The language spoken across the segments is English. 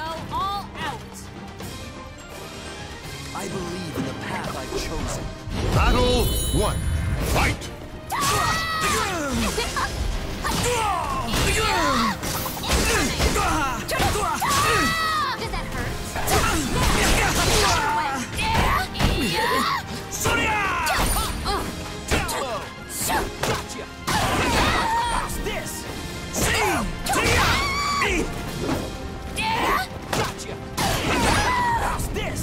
all out. I believe in the path I've chosen. Battle 1. Fight! Does that hurt? Gotcha! How's this? Gotcha! How's this?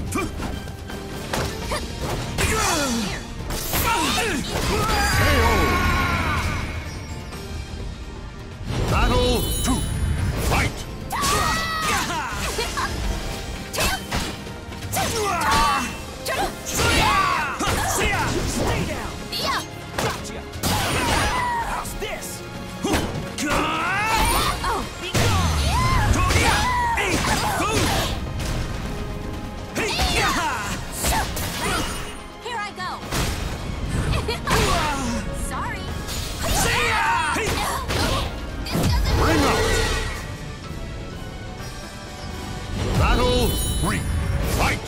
Battle 2. Fight! Stay down! Gotcha! How's this? Be gone! Here I go. Sorry. This doesn't Bring out! Battle 3. Fight!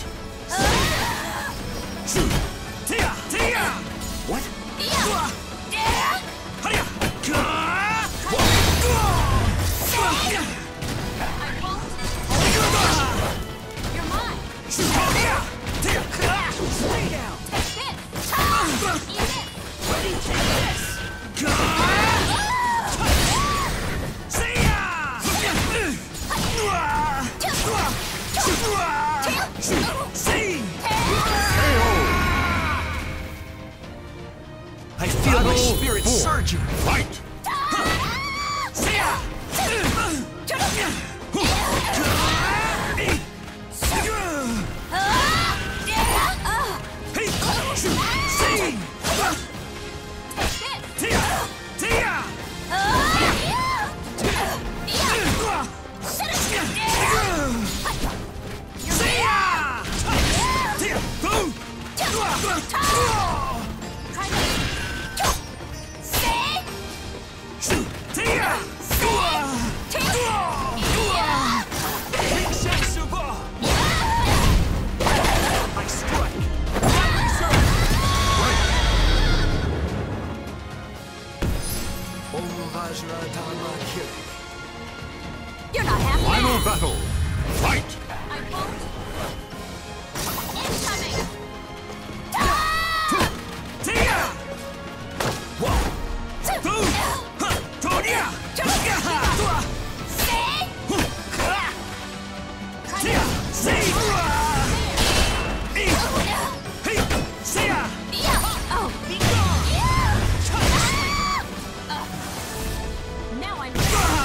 What? You're mine. Stay down! Eat it. Ready, take this! I feel my spirit 4. surging! Fight! I strike! You're not half Final bad. battle! Fight! I won't. Incoming. Oh. Now I'm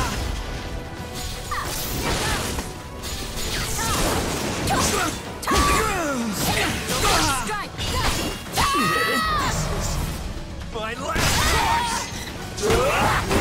strike. My last choice!